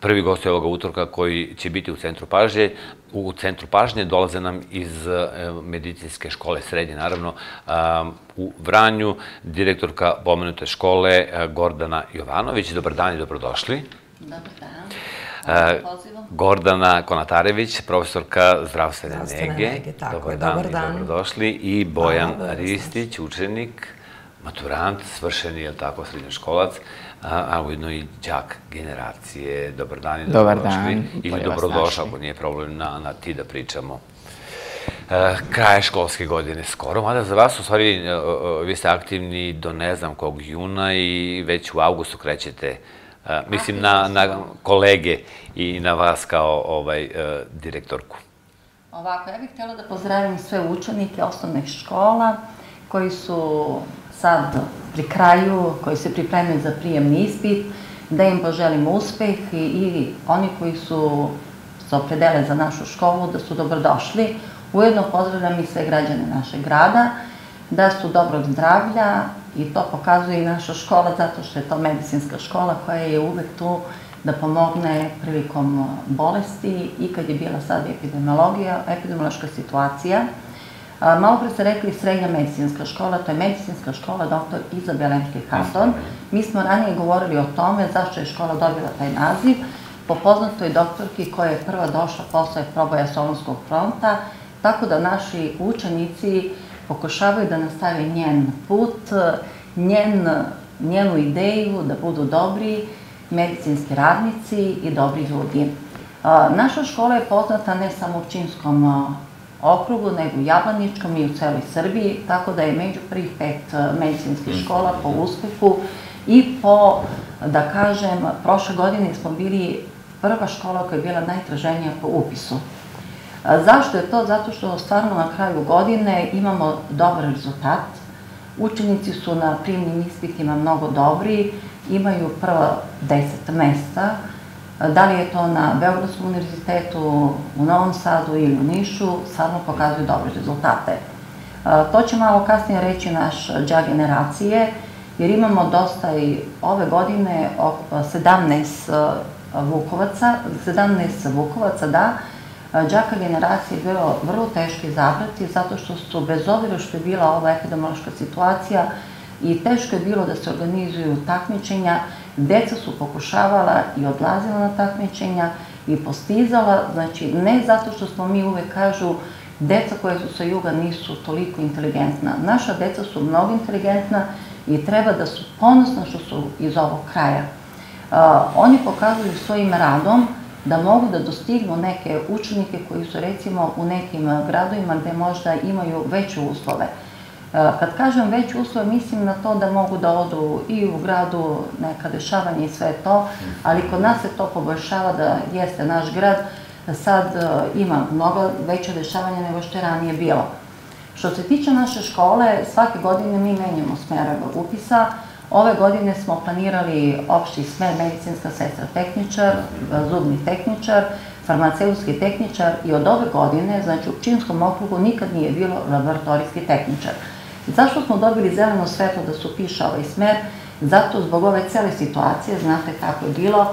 prvi gosti ovoga utorka koji će biti u centru pažnje. U centru pažnje dolaze nam iz medicinske škole, srednje naravno, u Vranju, direktorka pomenute škole Gordana Jovanović. Dobar dan i dobrodošli. Dobar dan. Gordana Konatarević, profesorka zdravstvene nege. Dobar dan i dobrodošli. I Bojan Ristić, učenik, maturant, svršeni, je li tako, srednjoškolac, a ujedno i đak generacije. Dobar dan i dobrodošli. Ili dobrodošao, ako nije problem na ti da pričamo. Kraje školske godine skoro, mada za vas, u stvari, vi ste aktivni do ne znam kog juna i već u avgustu krećete, mislim na kolege i na vas kao direktorku. Ovako, ja bih htjela da pozdravim sve učenike osnovnih škola koji su sad pri kraju, koji se pripremaju za prijemni ispit, da im poželim uspeh i oni koji su se opredele za našu školu, da su dobrodošli. Ujedno pozdravljam i sve građane našeg grada, da su dobrog zdravlja i to pokazuje i naša škola zato što je to medicinska škola koja je uvek tu da pomogne prilikom bolesti i kad je bila sad epidemiološka situacija. Malo pre ste rekli srednja medicinska škola, to je medicinska škola dr. Izabela Haton. Mi smo ranije govorili o tome zašto je škola dobila taj naziv, po poznatoj doktorki koja je prva došla posle proboja Solunskog fronta, tako da naši učenici pokušavaju da nastave njen put, njenu ideju da budu dobri medicinski radnici i dobri ljudi. Naša škola je poznata ne samo u Pčinjskom okrugu, nego u Jablaničkom i u celoj Srbiji, tako da je među prvih 5 medicinskih škola po uspehu i po, da kažem, prošle godine smo bili prva škola koja je bila najtraženija po upisu. Zašto je to? Zato što stvarno na kraju godine imamo dobar rezultat. Učenici su na prijemnim ispitima mnogo dobri, imaju prva 10 mesta. Da li je to na Beogradskom univerzitetu, u Novom Sadu ili u Nišu, stvarno pokazuju dobre rezultate. To će malo kasnije reći naš đak generacije, jer imamo dosta i ove godine 17 Vukovaca, da. Đaka generacije je bilo vrlo teško izabrati, zato što su, bez obzira što je bila ova epidemiološka situacija, i teško je bilo da se organizuju takmičenja, deca su pokušavala i odlazila na takmičenja i postizala, znači ne zato što smo mi uvek kažu deca koja su sa juga nisu toliko inteligentna. Naša deca su mnogo inteligentna i treba da su ponosna što su iz ovog kraja. Oni pokazuju svojim radom da mogu da dostignu neke učenike koji su recimo u nekim gradovima gde možda imaju veće uslove. Kad kažem veće uslove, mislim na to da mogu da odu i u gradu, neka dešavanja i sve to, ali kod nas se to poboljšava da jeste naš grad, sad ima mnogo veće dešavanja nego što je ranije bilo. Što se tiče naše škole, svake godine mi menjamo smerove upisa. Ove godine smo planirali opšti smer medicinska sestra tehničar, zubni tehničar, farmaceutski tehničar i od ove godine, znači u Pčinjskom okrugu nikad nije bilo laboratorijski tehničar. Zašto smo dobili zeleno svetlo da se upiše ovaj smer? Zato zbog ove cele situacije, znate kako je bilo,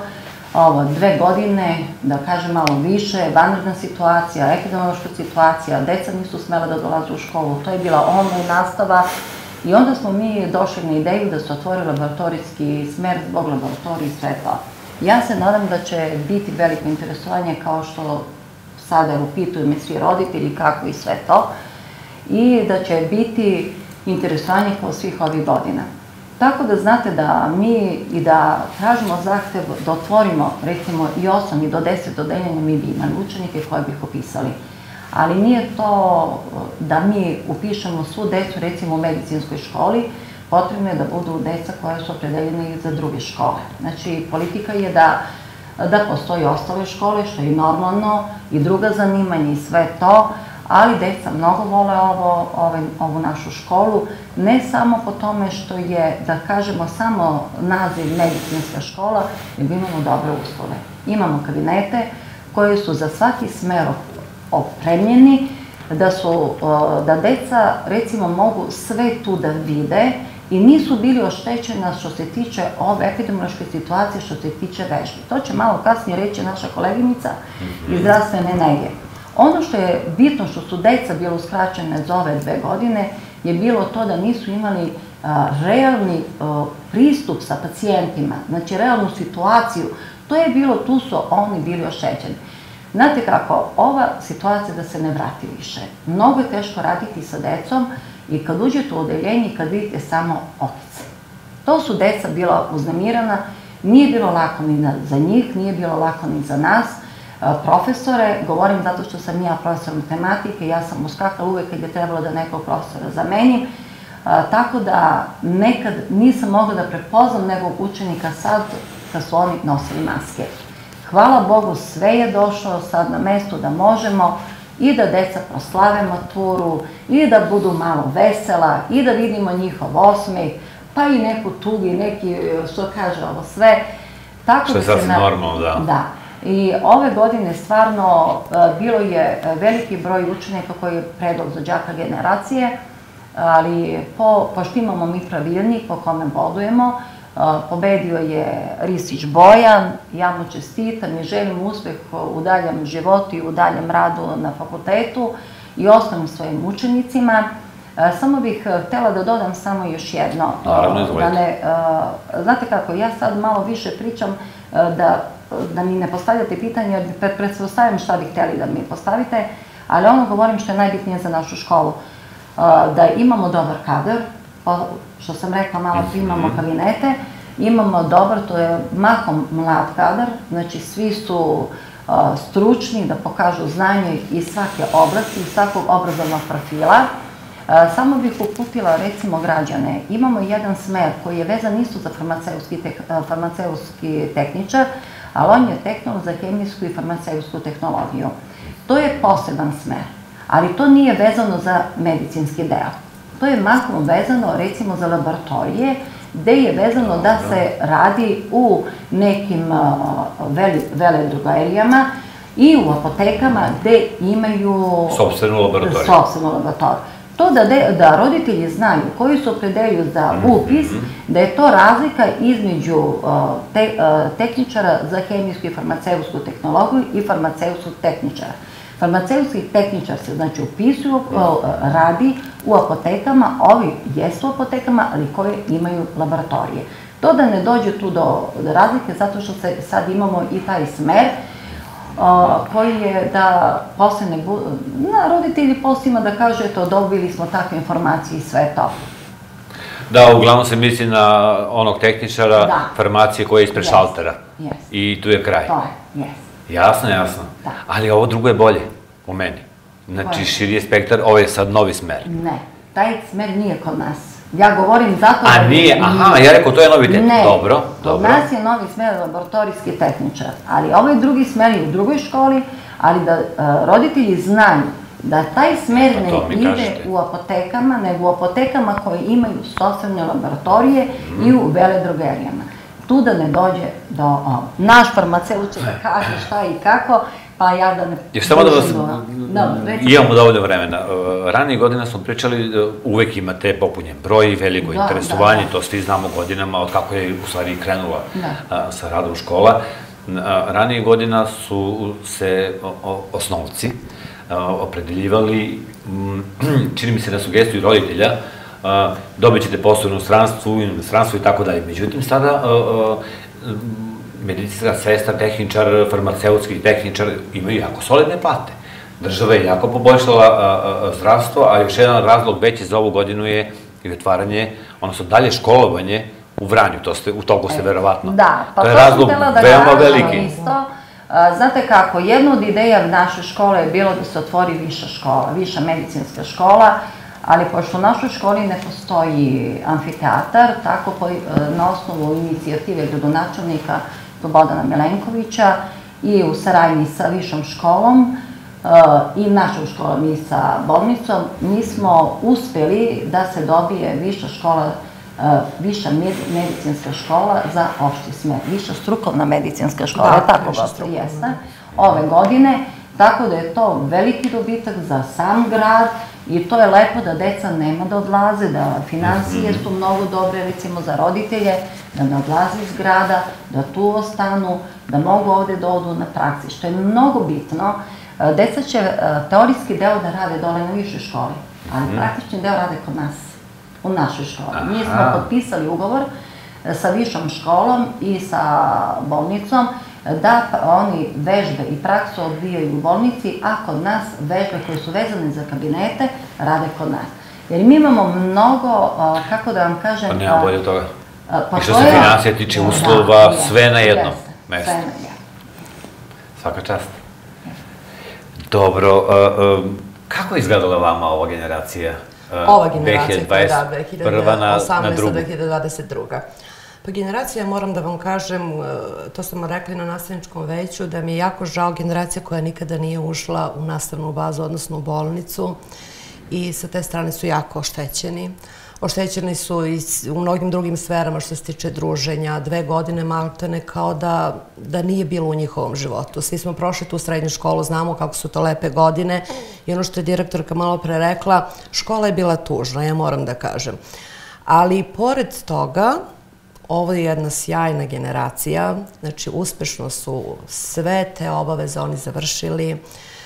2 godine, da kažem malo više, vanredna situacija, epidemiološka situacija, deca nisu smela da dolaze u školu, to je bila online nastava i onda smo mi došli na ideju da se otvori laboratorijski smer zbog laboratorije i sve to. Ja se nadam da će biti veliko interesovanje kao što sada upituju me svi roditelji kako i sve to i da će biti interesovanje kao svih ovih godina. Tako da znate da mi i da tražimo zahtev da otvorimo recimo i 8 i do 10 odeljenja, mi bi imali učenike koje bih upisali. Ali nije to da mi upišemo svu decu recimo u medicinskoj školi, potrebno je da budu deca koja su opredeljena i za druge škole. Znači, politika je da postoji ostale škole, što je normalno, i druga zanimanja i sve to, ali deca mnogo vole ovu našu školu, ne samo po tome što je, da kažemo, samo naziv medicinska škola, nego imamo dobre uslove. Imamo kabinete koje su za svaki smer opremljeni, da deca, recimo, mogu sve tu da vide i nisu bili oštećena što se tiče ove epidemiološke situacije, što se tiče vežbi. To će malo kasnije reći naša koleginica iz zdravstvene nege. Ono što je bitno što su deca bila uskraćene za ove 2 godine je bilo to da nisu imali realni pristup sa pacijentima, znači realnu situaciju. To je bilo, tu su oni bili oštećeni. Znate kako, ova situacija da se ne vrati više. Mnogo je teško raditi sa decom i kad uđete u odeljenje i kad vidite samo okice. To su deca bila uznemirana, nije bilo lako ni za njih, nije bilo lako ni za nas. Profesore, govorim zato što sam ja profesor matematike, ja sam uskakala uvek kad je trebalo da nekog profesora zamenim, tako da nekad nisam mogla da prepoznam nekog učenika sad kad su oni nosili maske. Hvala Bogu, sve je došlo sad na mesto da možemo i da deca proslave maturu, i da budu malo vesela, i da vidimo njihov osmeh, pa i neku tugu i neki, što kaže ovo sve. Što je sasvim normalno, da. Da. I ove godine stvarno bilo je veliki broj učenika koji je predlog za đaka generacije, ali pošto imamo mi pravilnik po kome bodujemo, pobedio je Ristić Bojan, ja mu čestitam i želim uspeh u daljem životu i u daljem radu na fakultetu i ostalim svojim učenicima. Samo bih htela da dodam samo još jedno. Naravno, izvolite. Znate kako, ja sad malo više pričam da mi ne postavljate pitanje, jer pretpostavljam šta bih hteli da mi postavite, ali ono govorim što je najbitnije za našu školu. Da imamo dobar kadar, što sam rekla malo prije, imamo kabinete, imamo dobar, to je mahom mlad kadar, znači svi su stručni da pokažu znanje iz svake oblasti, iz svakog obrazovnog profila. Samo bih uputila, recimo, građane, imamo jedan smer koji je vezan isto za farmaceutski tehničar, ali on je tehnolog za hemijsku i farmaceutsku tehnologiju. To je poseban smer, ali to nije vezano za medicinski deo. To je mahom vezano, recimo, za laboratorije, gde je vezano da se radi u nekim veledrogerijama i u apotekama gde imaju sopstvenu laboratoriju. To da roditelji znaju koji se opredeljuju za upis, da je to razlika između tehničara za hemijsku i farmaceutsku tehnologiju i farmaceutskog tehničara. Farmaceutski tehničar se, znači, upisuju, radi u apotekama, ovi jesu u apotekama, ali koji imaju laboratorije. To da ne dođe tu do razlike, zato što sad imamo i taj smer, koji je da posle ne budu, roditelji posle ima da kažu, eto, dobili smo takve informacije i sve to. Da, uglavnom se misli na onog tehničara farmacije koja je ispred šaltera. I tu je kraj. To je, jes. Jasno, jasno. Ali ovo drugo je bolje, po meni. Znači, širi je spektar, ovo je sad novi smer. Ne, taj smer nije kod nas. Ja govorim zato da... A nije, aha, ja rekao, to je novi tehničar. Ne, dobro. Kod nas je novi smer laboratorijski tehničar, ali ovaj drugi smer je u drugoj školi, ali da roditelji znaju da taj smer ne ide u apotekama, nego u apotekama koje imaju sopstvene laboratorije i u veledrogerijama. Tu da ne dođe do... Naš farmaceut će da kaže šta i kako, pa ja da ne... Još samo da vas... Imamo dovoljno vremena. Ranije godina smo pričali, uvek imate popunjen broj, veliko interesovanje, to svi znamo godinama, od kako je u stvari krenula sa radom škola. Ranije godina su se osnovci opredeljivali, čini mi se na sugestiju roditelja, dobit ćete posao u inostranstvu i tako dalje. Međutim, sada medicinska sestra, tehničar, farmaceutski tehničar imaju jako solidne plate. Država je jako poboljšala zdravstvo, a još jedan razlog veći za ovu godinu je i otvaranje, odnosno dalje školovanje u Vranju, u toku ste verovatno. Da, pa to je razlog veoma veliki. Znate kako, jedna od ideja naše škole je bilo da se otvori viša škola, viša medicinska škola, ali pošto u našoj školi ne postoji amfiteatar, tako na osnovu inicijative gradonačelnika Slobodana Milenkovića i u saradnji sa višom školom i našom školom i sa bolnicom, mi smo uspeli da se dobije viša škola, viša medicinska škola za opšti smer, viša strukovna medicinska škola, tako gosto jeste, ove godine. Tako da je to veliki dobitak za sam grad i to je lepo da deca nema da odlaze, da financije su mnogo dobre, recimo za roditelje, da ne odlaze iz grada, da tu ostanu, da mogu ovde da odu na praksi, što je mnogo bitno. Deca će teorijski deo da rade dole na višoj školi, ali praktični deo rade kod nas, u našoj školi. Mi smo potpisali ugovor sa višom školom i sa bolnicom da oni vežbe i praksu odvijaju u bolnici, a kod nas vežbe koje su vezane za kabinete rade kod nas. Jer mi imamo mnogo, kako da vam kažem... Pa nema bolje od toga. I što se financija tiče uslova, sve na jednom mestu. Svaka čast. Dobro, kako je izgledala vama ova generacija? Ova generacija, da, 2018-2022. Pa generacija, moram da vam kažem, to smo rekli na nastavničkom veću, da mi je jako žao generacija koja nikada nije ušla u nastavnu bazu, odnosno u bolnicu, i sa te strane su jako oštećeni. Oštećeni su i u mnogim drugim sferama što se tiče druženja. 2 godine maltene kao da nije bilo u njihovom životu. Svi smo prošli tu srednju školu, znamo kako su to lepe godine i ono što je direktorka malo pre rekla, škola je bila tužna, ja moram da kažem. Ali pored toga, ovo je jedna sjajna generacija, znači uspešno su sve te obaveze oni završili,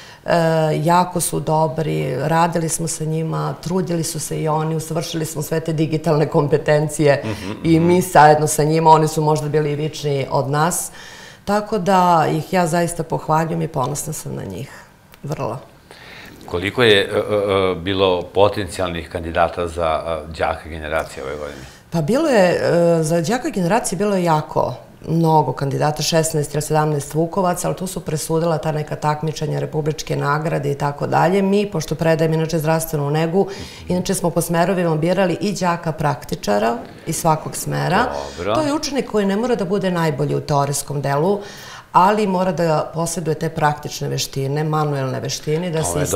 jako su dobri, radili smo sa njima, trudili su se i oni, usavršili smo sve te digitalne kompetencije i mi zajedno sa njima, oni su možda bili i vičniji od nas, tako da ih ja zaista pohvaljujem i ponosna sam na njih, vrlo. Koliko je bilo potencijalnih kandidata za đaka generacije ove godine? Pa bilo je, za đaka generacije bilo je jako mnogo kandidata, 16 ili 17 Vukovaca, ali tu su presudila ta neka takmičenja, republičke nagrade i tako dalje. Mi, pošto predajem inače zdravstvenu negu, inače smo po smerovima birali i đaka praktičara iz svakog smera. To je učenik koji ne mora da bude najbolji u teorijskom delu, ali mora da posjeduje te praktične veštine, manuelne veštine, da se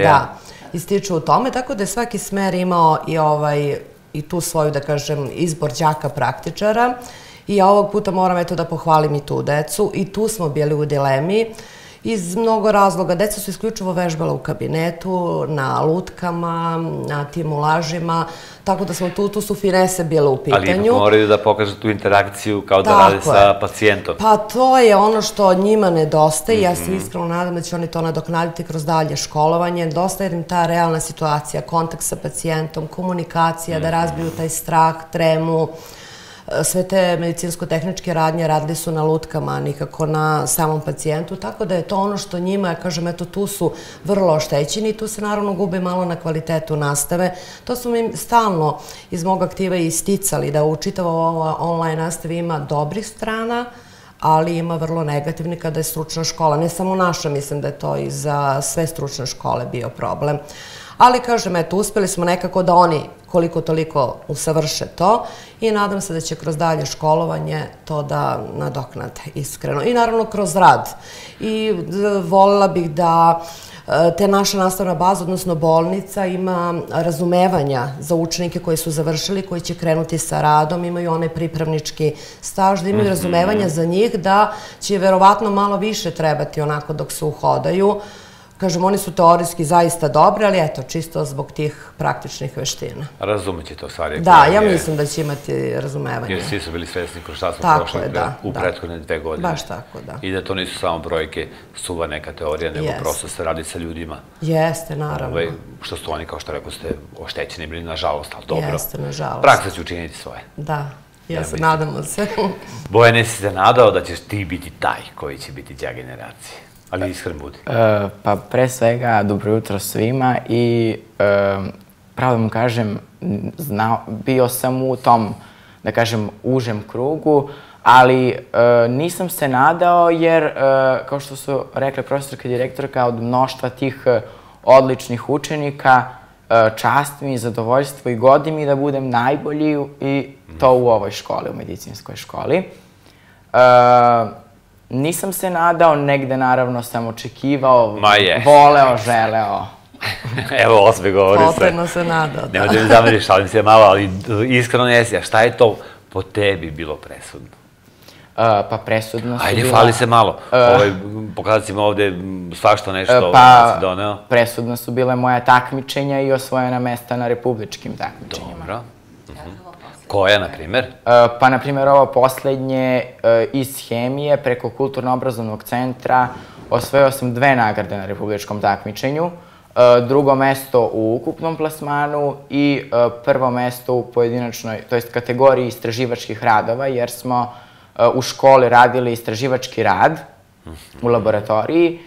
ističu u tome, tako da je svaki smer imao i tu svoju, da kažem, izbor đaka praktičara. I ja ovog puta moram da pohvalim i tu decu i tu smo bili u dilemi iz mnogo razloga. Deca su isključivo vežbala u kabinetu, na lutkama, na tim ulažima, tako da smo tu su finese bile u pitanju. Ali ipak moraju da pokažu tu interakciju kao da rade sa pacijentom. Pa to je ono što njima nedostaje. Ja se iskreno nadam da će oni to nadoknaditi kroz dalje školovanje. Dosta je im ta realna situacija, kontakt sa pacijentom, komunikacija, da razbiju taj strah, tremu. Sve te medicinsko-tehničke radnje radili su na lutkama, nikako na samom pacijentu, tako da je to ono što njima, ja kažem, eto, tu su vrlo oštećeni i tu se naravno gube malo na kvalitetu nastave. To smo im stalno iz mog aktiva isticali, da u čitavo ova online nastavi ima dobrih strana, ali ima vrlo negativni kada je stručna škola. Ne samo naša, mislim da je to i za sve stručne škole bio problem. Ali, kažem, eto, uspeli smo nekako da oni koliko toliko usavrše to i nadam se da će kroz dalje školovanje to da nadoknade, iskreno. I naravno kroz rad. I voljela bih da te naša nastavna baza, odnosno bolnica, ima razumevanja za učenike koji su završili, koji će krenuti sa radom, imaju onaj pripravnički staž, da imaju razumevanja za njih, da će verovatno malo više trebati onako dok se uhodaju. Kažem, oni su teorijski zaista dobri, ali eto, čisto zbog tih praktičnih veština. Razumeće to stvari. Da, ja mislim da će imati razumevanje. Jer svi su bili svesni kroz šta smo prošli u prethodne 2 godine. Baš tako, da. I da to nisu samo brojke, suva neka teorija, nego prosto se radi sa ljudima. Jeste, naravno. Što su oni, kao što rekao ste, oštećeni bili, nažalost, ali dobro. Jeste, nažalost. Praksa će učiniti svoje. Da, nadamo se. Bojane, si se nadao da ćeš ti biti taj koji će biti đak generacije? Ali iskren budi. Pa pre svega, dobro jutro svima i pravo da mu kažem, bio sam u tom, da kažem, užem krugu, ali nisam se nadao jer, kao što su rekli profesorka i direktorka, od mnoštva tih odličnih učenika, čast mi, zadovoljstvo i godi mi da budem najbolji i to u ovoj školi, u medicinskoj školi. Nisam se nadao, negde naravno sam očekivao, voleo, želeo. Evo, osme govori sve. Potrebno se nadao, da. Nemoj da mi zameriš, šalim se malo, ali iskreno jesi. A šta je to po tebi bilo presudno? Pa presudno su bila... Ajde, fali se malo. Pokazat si mi ovde svašta nešto pa si doneo. Presudno su bile moja takmičenja i osvojena mesta na republičkim takmičenjima. Dobro. Koja, na primer? Pa, na primer, ovo poslednje iz hemije preko Kulturno-obrazovnog centra osvojio sam 2 nagrade na republičkom takmičenju, drugo mesto u ukupnom plasmanu i prvo mesto u pojedinačnoj, to jest kategoriji istraživačkih radova, jer smo u školi radili istraživački rad u laboratoriji,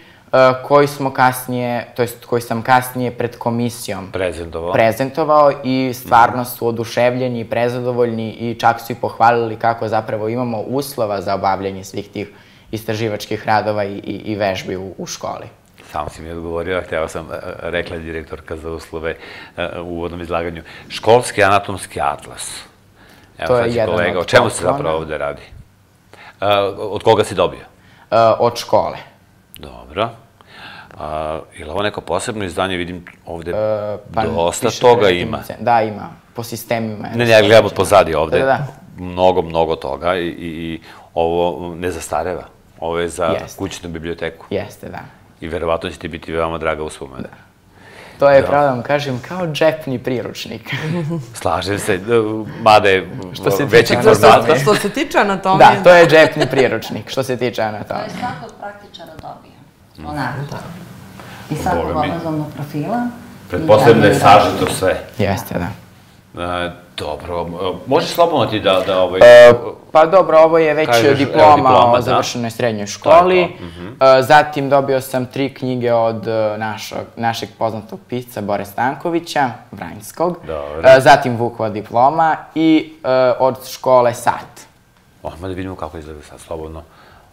koji sam kasnije pred komisijom prezentovao i stvarno su oduševljeni i prezadovoljni i čak su i pohvalili kako zapravo imamo uslova za obavljanje svih tih istraživačkih radova i vežbi u školi. Sam si mi odgovorio, htjela sam, rekla direktorka za uslove u uvodnom izlaganju. Školski anatomski atlas. To je jedan od poklona. O čemu se zapravo ovde radi? Od koga si dobio? Od škole. Dobro. Je li ovo neko posebno izdanje? Vidim ovde dosta toga ima. Da, ima. Po sistemima. Ne, ja gledam od pozadi ovde. Mnogo toga i ovo ne zastareva. Ovo je za kućnu biblioteku. Jeste, da. I verovatno će ti biti veoma draga uspomena. To je, pravo da vam kažem, kao džepni priručnik. Slažem se, mada je većeg formata. Što se tiče anatomije... Da, to je džepni priručnik, što se tiče anatomije. To je svako od praktičara dobije. Onako. I svakog obrazovnog profila. Pretpostavljam da je sažeto sve. Jeste, da. Dobro, možeš slobodno ti da... Pa dobro, ovo je već diploma o završenoj srednjoj školi. Zatim dobio sam 3 knjige od našeg poznatog pisca Bore Stankovića, Vranjskog. Zatim Vukova diploma i od škole Sat. Odmah da vidimo kako izgleda sad, slobodno.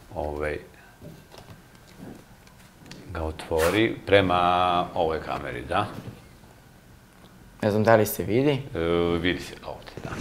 Ga otvori prema ovoj kameri, da? Ne znam da li se vidi. Vidi se ovde, da.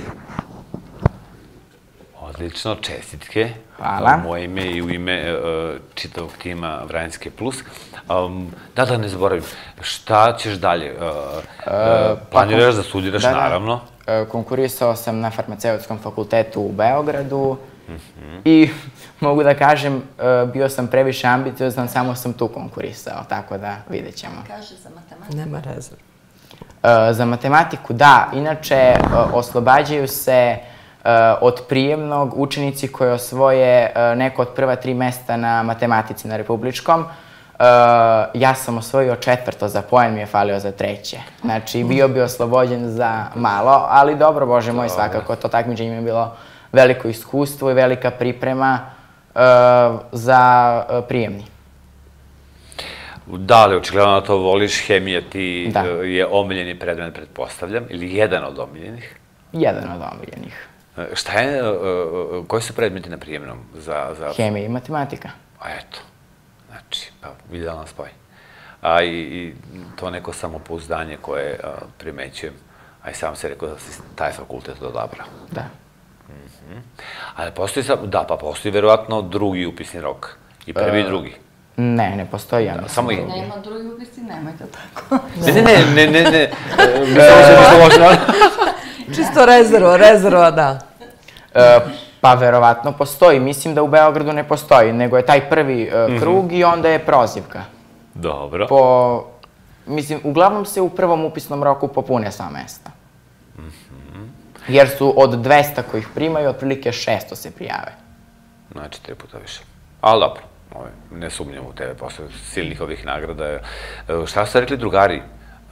Odlično, čestitke. Hvala. U moje ime i u ime čitavog tima Vranjske plus. Da ne zaboravim, šta ćeš dalje? Planiraš da studiraš, naravno? Konkurisao sam na Farmaceutskom fakultetu u Beogradu i mogu da kažem, bio sam previše ambiciozan, samo sam tu konkurisao, tako da vidjet ćemo. Kaže za matematiku. Nema rezerv. Za matematiku, da. Inače, oslobađaju se od prijemnog učenici koji osvoje neko od prva 3 mesta na matematici na republičkom. Ja sam osvojio 4. za poen mi je falio za 3. Znači, bio bi oslobođen za malo, ali dobro, Bože moj, svakako, to takmičenje mi je bilo veliko iskustvo i velika priprema za prijemni. Da, ali očigledno da to voliš, hemija ti je omiljeni predmet, pretpostavljam, ili jedan od omiljenih? Jedan od omiljenih. Šta je, koji su predmeti na prijemnom za... Hemija i matematika. A eto, znači, pa idealan spoj. I to neko samopouzdanje koje primećujem, a i sam se rekao da si taj fakultet odabrao. Da. Ali postoji, da, pa postoji verovatno drugi upisni rok. I prvi i drugi. Ne postoji jedan. Samo jedan. Nema drugi upisni, nemojte tako. Ne. Samo se nešto možda... Čisto rezerva, da. Pa verovatno postoji. Mislim da u Beogradu ne postoji, nego je taj prvi krug i onda je prozivka. Dobro. Mislim, uglavnom se u prvom upisnom roku popune sva mesta. Jer su od 200 kojih primaju, otprilike 600 se prijave. Znači, 3 puta više. Ali dobro, ne sumnjam u tebe posle silnih ovih nagrada. Šta ste rekli drugari?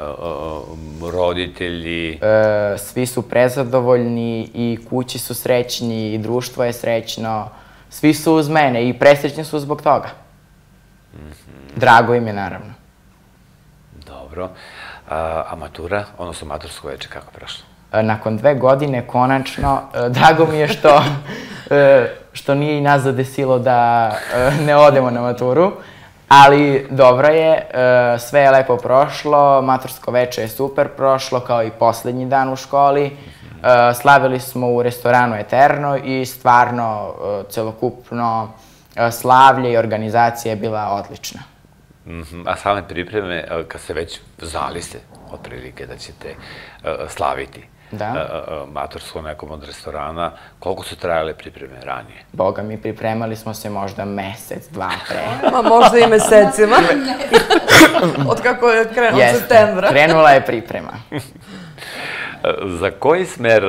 Roditelji? Svi su prezadovoljni i kući su srećni i društvo je srećno. Svi su uz mene i presrećni su zbog toga. Drago im je, naravno. Dobro. A matura, odnosno matursko veče, kako je prošlo? Nakon 2 godine, konačno, drago mi je što nije i nas zadesilo da ne odemo na maturu, ali dobro je, sve je lepo prošlo, matursko veče je super prošlo, kao i poslednji dan u školi. Slavili smo u restoranu Eterno i stvarno celokupno slavlje i organizacija je bila odlična. A same pripreme, kad se već znali ste otprilike da ćete slaviti, maturskom nekom od restorana, koliko su trajale pripreme ranije? Boga mi, pripremali smo se možda mesec, dva pre. Možda i mesecima. Od kako je krenuo septembra. Krenula je priprema. Za koji smer,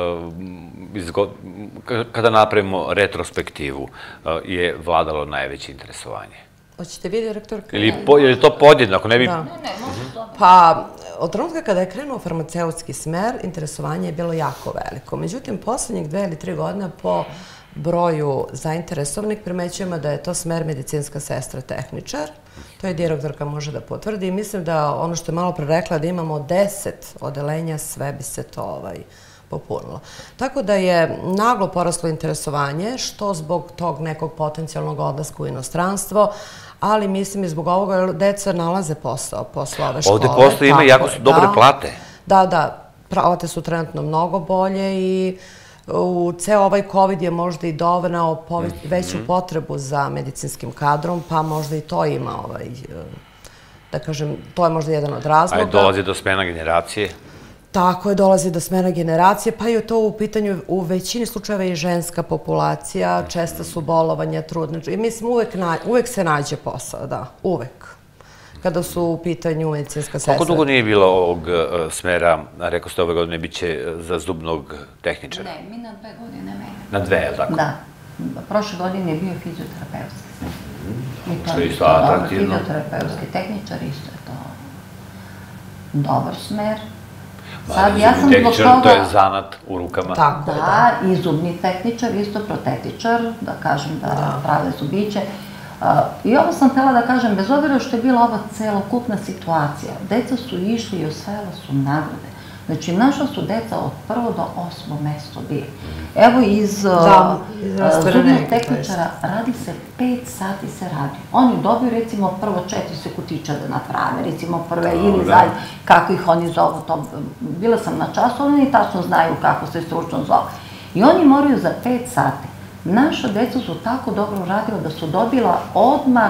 kada napravimo retrospektivu, je vladalo najveće interesovanje? Hoćete vidjeti, rektorka? Ili je to podjednako? Ne, može to. Pa, od trenutka kada je krenuo farmaceutski smer, interesovanje je bilo jako veliko. Međutim, poslednjih 2 ili 3 godine po broju zainteresovanih primećujemo da je to smer medicinska sestra tehničar. To je direktorka može da potvrdi i mislim da ono što je malo pre rekla da imamo 10 odelenja, sve bi se to popunilo. Tako da je naglo poraslo interesovanje, što zbog tog nekog potencijalnog odlaska u inostranstvo, ali mislim i zbog ovoga jer deca nalaze posao posle ove škole. Ovde postoji ima jako su dobre plate. Da, plate su trenutno mnogo bolje i u ceo ovaj COVID je možda i dovenao veću potrebu za medicinskim kadrom, pa možda i to ima, da kažem, to je možda jedan od razloga. A dolazi do smena generacije? Tako je, dolazi do smena generacije, pa je to u pitanju u većini slučajeva i ženska populacija, česta su bolovanja, trudničke. I mislim, uvek se nađe posao, da, uvek. Kada su u pitanju medicinska sestra. Koliko dugo nije bilo ovog smera, rekao ste ove godine, bit će za zubnog tehničara? Ne, mi na 2 godine menjamo. Na 2, je li tako? Da. Prošle godine je bio fizioterapeutski smer. Što je isto atraktivno. Fizioterapeutski tehničar, isto je to dobar smer. Zubni tehničar, to je zanat u rukama. Tako je, da. I zubni tehničar, isto protetičar, da kažem da prave zubiće. I ovo sam htjela da kažem, bez obzira što je bila ova celokupna situacija, deca su išli i osvajala su nagrade. Znači, naša su deca od 1. do 8. mesto bili. Evo iz zubnog tehničara radi se 5 sati se radi. Oni dobiju recimo prvo 4 se kutića da naprave, recimo prve ili zadnje, kako ih oni zovu. Bila sam na času, oni tačno znaju kako se stručno zove. I oni moraju za 5 sati. Naša deca su tako dobro radila da su dobila odmah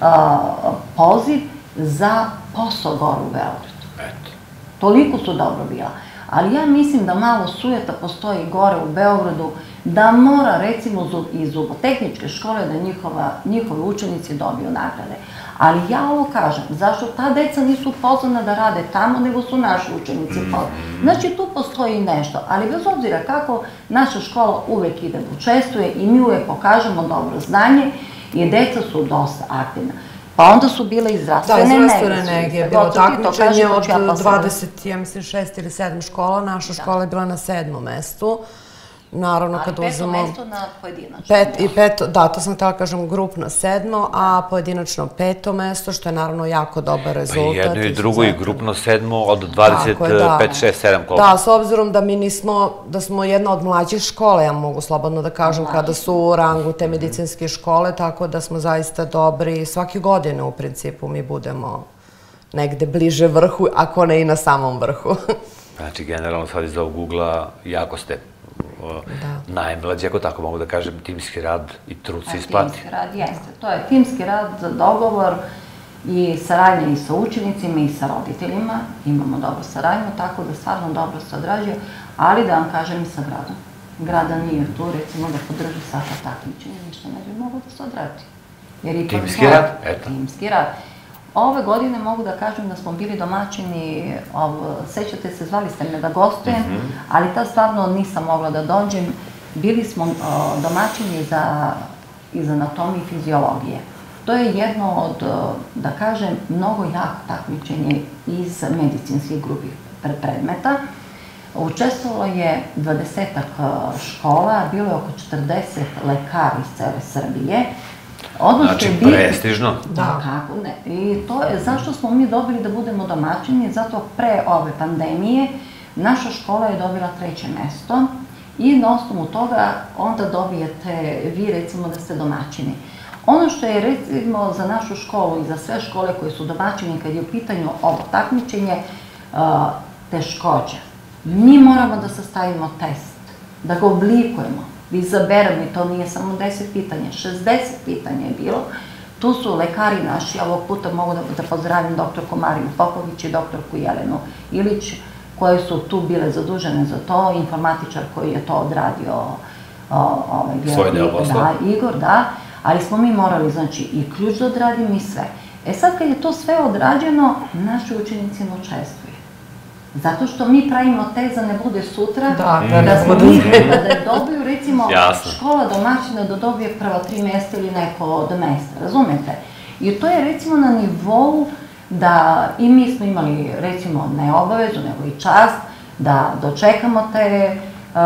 poziv za posao gore u Beogradu. Toliko su dobro bila. Ali ja mislim da malo sujeta postoji gore u Beogradu, da mora recimo iz zubotehničke škole da njihovi učenici dobiju nagrade. Ali ja ovo kažem, zašto ta deca nisu pozvana da rade tamo, nego su naši učenici pozvani. Znači tu postoji nešto, ali bez obzira kako naša škola uvek ide da učestvuje i mi uvek pokažemo dobro znanje i deca su dosta aktivna. Pa onda su bile i zdravstvene nege. Da, zdravstvene nege je bilo takmičenje od 20, ja mislim, 6 ili 7 škola. Naša škola je bila na 7. mestu. Naravno, kad uzemo... Ali 5. mesto na pojedinačno. Da, to sam htjela kažem grupno 7. a pojedinačno 5. mesto, što je naravno jako dobar rezultat. Pa jedno i drugo i grupno 7. od 25, 6, 7 koliko? Da, s obzirom da mi nismo, da smo jedna od mlađih škola, ja mogu slobodno da kažem, kada su u rangu te medicinske škole, tako da smo zaista dobri. Svake godine u principu mi budemo negde bliže vrhu, ako ne i na samom vrhu. Znači, generalno sad iz ovog ugla jako ste najmlađi, ako tako mogu da kažem, timski rad i trud se isplati. Timski rad, jeste. To je timski rad, dogovor i saradnja i sa učenicima i sa roditeljima. Imamo dobru saradnju, tako da stvarno dobro se odrađuje, ali da vam kažem i sa gradom. Grada nije tu, recimo, da podrži svaka takmičenja, ništa ne bi moglo da se odradi. Timski rad, eto. Timski rad. Ove godine mogu da kažem da smo bili domaćini, sećate se, zvali ste me da gostujem, ali tad stvarno nisam mogla da dođem. Bili smo domaćini iz anatomije i fiziologije. To je jedno od, da kažem, mnogo jako takmičenje iz medicinskih grupih predmeta. Učestvovalo je 20-ak škola, bilo je oko 40 lekara iz cele Srbije. Znači, prestižno. Da, kako ne. I to je zašto smo mi dobili da budemo domaćini, zato pre ove pandemije naša škola je dobila 3. mesto i na osnovu toga onda dobijete vi recimo da ste domaćini. Ono što je recimo za našu školu i za sve škole koje su domaćini kad je u pitanju ovo takmičenje, teškoća. Mi moramo da sastavimo test, da ga oblikujemo, da izaberemo i to nije samo 10 pitanja, 60 pitanja je bilo. Tu su lekari naši, ovog puta mogu da pozdravim doktorku Mariju Popović i doktorku Jelenu Ilić, koje su tu bile zadužene za to, informatičar koji je to odradio, svoj deo posla. Igor, da, ali smo mi morali, znači, i ključ da odradimo i sve. E sad, kad je to sve odrađeno, naši učenici ne učestvuju. Zato što mi pravimo teza ne bude sutra, da smo mislili da dobiju, recimo, škola domaćina da dobije prva 3 mjesta ili neko od mjesta, razumete? I to je, recimo, na nivou da i mi smo imali, recimo, ne obavezu, nego i čast, da dočekamo te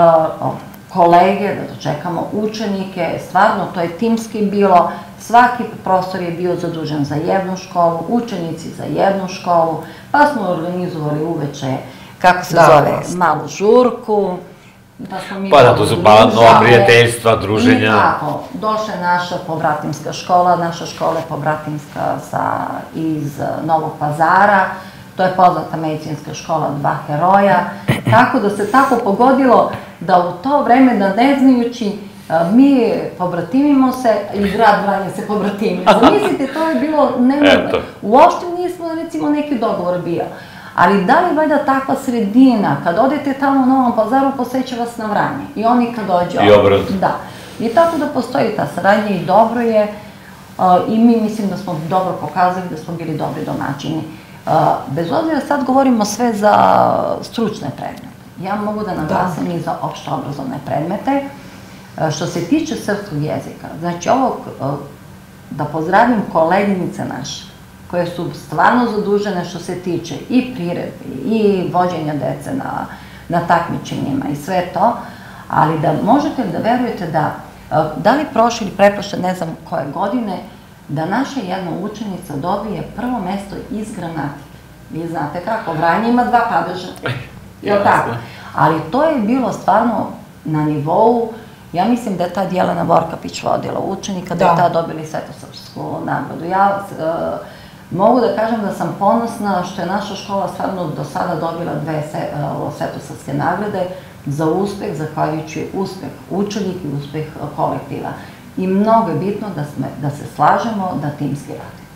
kolege, da dočekamo učenike, stvarno to je timski bilo, svaki profesor je bio zadužen za jednu školu, učenici za jednu školu, pa smo organizovali uveče, kako se zove, malu žurku, pa da, to su nova prijateljstva, druženja. I tako, došla je naša pobratimska škola, naša škola je pobratimska iz Novog Pazara, to je poznata medicinska škola Dva heroja, tako da se tako pogodilo da u to vreme, da ne znajući, mi pobratimimo se i grad Vranje se pobratimi. Zamislite, to je bilo nemoguće. Uopšte nismo, recimo, neki dogovor bio. Ali da li valjda takva sredina, kad odete tamo u Novom Pazaru, poseće vas na Vranje. I oni kad dođe... I obrat. Da. I tako da postoji ta saradnja i dobro je. I mi mislim da smo dobro pokazali, da smo bili dobri domaćini. Bez obzira sad govorimo sve za stručne predmete. Ja mogu da naglasim i za opšte obrazovne predmete. Što se tiče srpskog jezika, znači ovo, da pozdravim koleginice naše, koje su stvarno zadužene što se tiče i priredbi, i vođenja dece na takmičenjima i sve to, ali da možete da verujete da li prošle ili preprošle, ne znam koje godine, da naša jedna učenica dobije prvo mesto iz gramatike. Vi znate kako, Vranje ima 2 padeža, je li tako? Ali to je bilo stvarno na nivou, ja mislim da je tad Jelena Vorkapić vodila učenika, da je tad dobili svetosavsku nagradu. Ja mogu da kažem da sam ponosna što je naša škola stvarno do sada dobila 2 svetosavske nagrade za uspeh, zahvaljujući uspeh učenika i uspeh kolektiva. I mnogo je bitno da se slažemo, da timski radimo.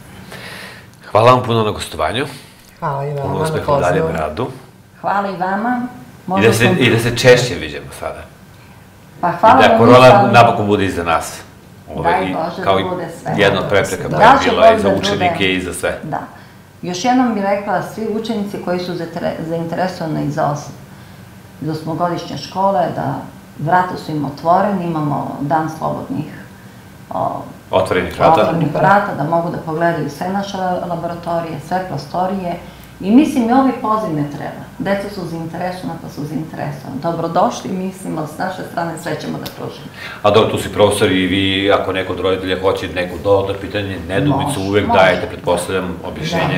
Hvala vam puno na gostovanju. Hvala i vama. Puno uspeha u daljem radu. Hvala i vama. I da se češće vidimo sada. Pa hvala vam. I da korona napokon bude iza nas. Daj Bože da bude sve. Jedna od prepreka koja je bila i za učenike i za sve. Da. Još jednom bih rekla, svi učenici koji su zainteresovani za 8-godišnje škole, da vrata su im otvoreni, imamo dan slobodnih otvorenih vrata, da mogu da pogledaju sve naše laboratorije, sve prostorije. I mislim, i ovaj poziv ne treba. Deca su zainteresovana, pa su zainteresovana. Dobrodošli, mislimo, s naše strane sve ćemo da pružimo. A dobro, tu si profesor i vi, ako neko od roditelja hoće neko dodatno pitanje, nedoumicu uvek dajete, pretpostavljam, objašnjenje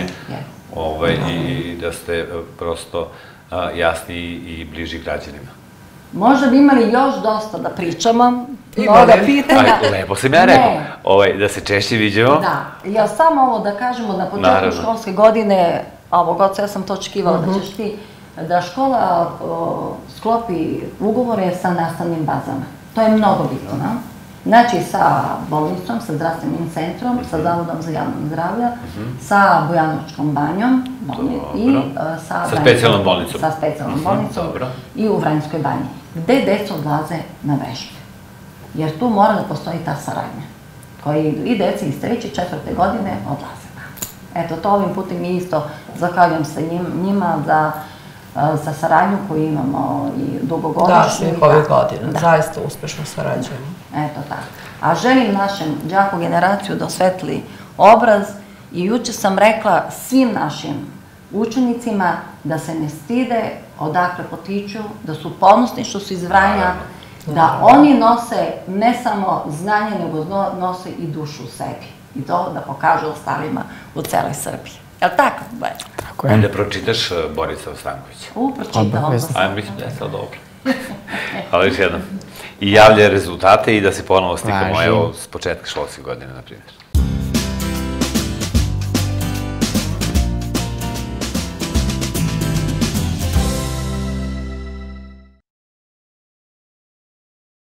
i da ste prosto jasni i bliži građanima. Možda bi imali još dosta da pričamo, mnoga pitanja. Lepo sam ja rekao, da se češće viđemo. Da, ja samo ovo da kažemo, na početku školske godine, ovog oca ja sam to očekivala da ćeš ti, da škola sklopi ugovore sa nastavnim bazama. To je mnogo bitno. Znači sa bolnicom, sa zdravstvenim centrom, sa Zavodom za javno zdravlje, sa Bujanovačkom banjom i sa specijalnom bolnicom. Sa specijalnom bolnicom i u Vranjskoj banji, gde deca odlaze na vežbe. Jer tu mora da postoji ta saradnja, koji i deca iz 3. i 4. godine odlaze. Eto, to ovim putem i isto zahvaljujem se njima za saradnju koju imamo i dugogodišnju. Da, svih ovih godina, zaista uspešno sarađujemo. Eto tako. A želim našem đaku generaciju da osvetli obraz i juče sam rekla svim našim učenicima da se ne stide odakle potiču, da su ponosni što su iz Vranja, da oni nose ne samo znanje, nego nose i dušu u sebi. I to da pokažu ostalima u celoj Srbiji. Je li tako? Tako je. Da pročitaš Borisa Stankovića. Pročitam. Mislim da je sad dobro. Hvala još jednom. I javlja rezultate i da se ponovo stikamo s početka školske godine, na primjer.